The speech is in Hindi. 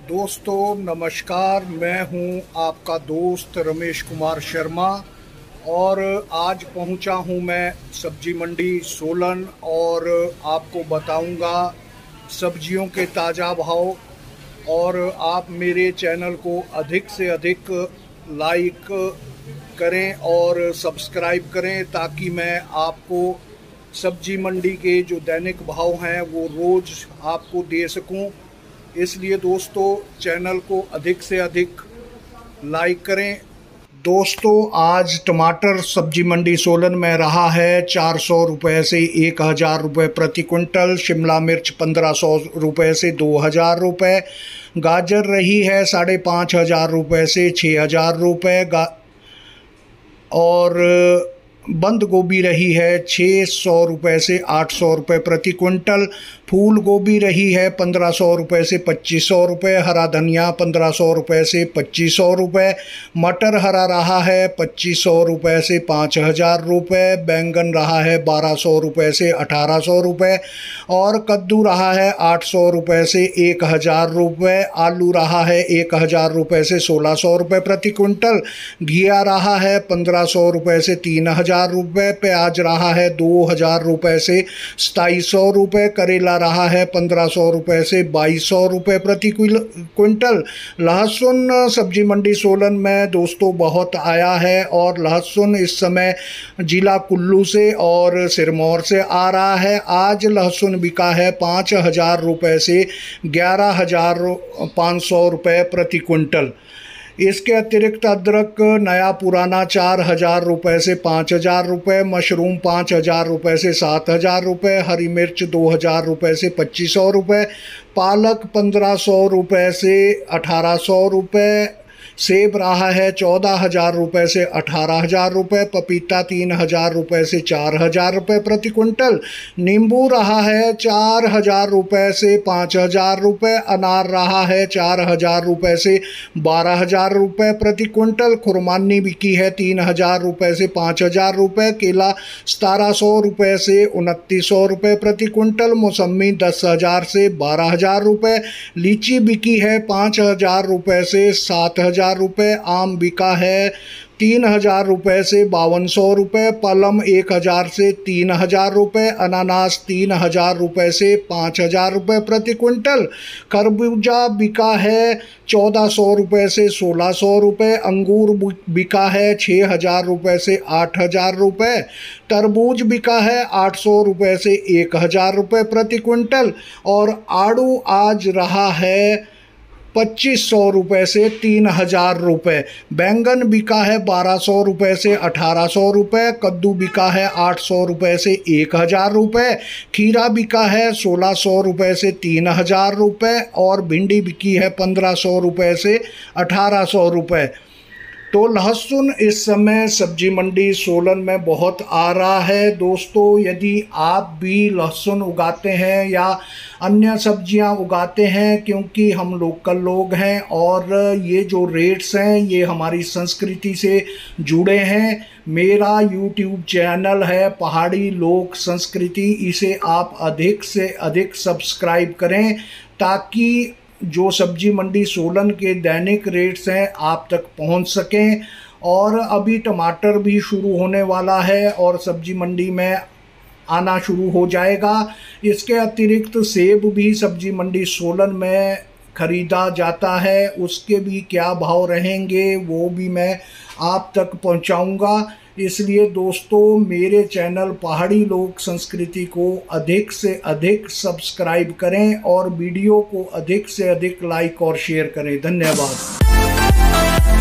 दोस्तों नमस्कार, मैं हूं आपका दोस्त रमेश कुमार शर्मा और आज पहुंचा हूं मैं सब्जी मंडी सोलन और आपको बताऊंगा सब्जियों के ताज़ा भाव। और आप मेरे चैनल को अधिक से अधिक लाइक करें और सब्सक्राइब करें ताकि मैं आपको सब्जी मंडी के जो दैनिक भाव हैं वो रोज़ आपको दे सकूं। इसलिए दोस्तों चैनल को अधिक से अधिक लाइक करें। दोस्तों आज टमाटर सब्जी मंडी सोलन में रहा है 400 रुपये से 1000 रुपये प्रति क्विंटल। शिमला मिर्च 1500 रुपये से 2000 रुपये। गाजर रही है 5500 रुपये से 6000 रुपये। और बंद गोभी रही है 600 रुपये से 800 रुपये प्रति क्विंटल। फूल गोभी रही है 1500 रुपये से 2500 रुपये। हरा धनिया 1500 रुपये से 2500 रुपये। मटर हरा रहा है 2500 रुपये से 5000 रुपये। बैंगन रहा है 1200 रुपये से 1800 रुपये। और कद्दू रहा है 800 रुपये से 1000 रुपये। आलू रहा है 1000 रुपये से 1600 रुपये प्रति क्विंटल। घिया रहा है 1500 रुपये से 3000 रुपये। प्याज रहा है 2000 रुपये से 2700 रुपये। करेला रहा है 1500 रुपये से 2200 रुपये प्रति क्विंटल। लहसुन सब्जी मंडी सोलन में दोस्तों बहुत आया है और लहसुन इस समय जिला कुल्लू से और सिरमौर से आ रहा है। आज लहसुन बिका है 5000 रुपये से 11500 रुपये प्रति क्विंटल। इसके अतिरिक्त अदरक नया पुराना 4000 रुपये से 5000 रुपये। मशरूम 5000 रुपये से 7000 रुपये। हरी मिर्च 2000 रुपये से 2500 रुपये। पालक 1500 रुपये से 1800 रुपये। सेब रहा है 14000 रुपये से 18000 रुपये। पपीता 3000 रुपये से 4000 रुपये प्रति क्विंटल। नींबू रहा है 4000 रुपये से 5000 रुपये। अनार रहा है 4000 रुपये से 12000 रुपये प्रति क्विंटल। खुरमानी बिकी है 3000 रुपये से 5000 रुपये। केला 1700 रुपये से 2900 रुपये प्रति क्विंटल। मौसमी 10000 से 12000 रुपये। लीची बिकी है 5000 रुपये से 7000 रुपये। आम बिका है 3000 रुपये से 5200 रुपये। पलम 1000 से 3000 रुपये। अनानास 3000 रुपये से 5000 रुपये प्रति क्विंटल। खरबूजा बिका है 1400 रुपये से 1600 रुपये। अंगूर बिका है 6000 रुपये से 8000 रुपये। तरबूज बिका है 800 रुपये से 1000 रुपये प्रति क्विंटल। और आड़ू आज रहा है 2500 रुपये से 3000 रुपये। बैंगन बिका है 1200 रुपये से 1800 रुपये। कद्दू बिका है 800 रुपये से 1000 रुपये। खीरा बिका है 1600 रुपये से 3000 रुपये। और भिंडी बिकी है 1500 रुपये से 1800 रुपये। तो लहसुन इस समय सब्जी मंडी सोलन में बहुत आ रहा है। दोस्तों यदि आप भी लहसुन उगाते हैं या अन्य सब्जियां उगाते हैं, क्योंकि हम लोकल लोग हैं और ये जो रेट्स हैं ये हमारी संस्कृति से जुड़े हैं। मेरा यूट्यूब चैनल है पहाड़ी लोक संस्कृति, इसे आप अधिक से अधिक सब्सक्राइब करें ताकि जो सब्जी मंडी सोलन के दैनिक रेट्स हैं आप तक पहुंच सकें। और अभी टमाटर भी शुरू होने वाला है और सब्जी मंडी में आना शुरू हो जाएगा। इसके अतिरिक्त सेब भी सब्जी मंडी सोलन में ख़रीदा जाता है, उसके भी क्या भाव रहेंगे वो भी मैं आप तक पहुंचाऊंगा। इसलिए दोस्तों मेरे चैनल पहाड़ी लोक संस्कृति को अधिक से अधिक सब्सक्राइब करें और वीडियो को अधिक से अधिक लाइक और शेयर करें। धन्यवाद।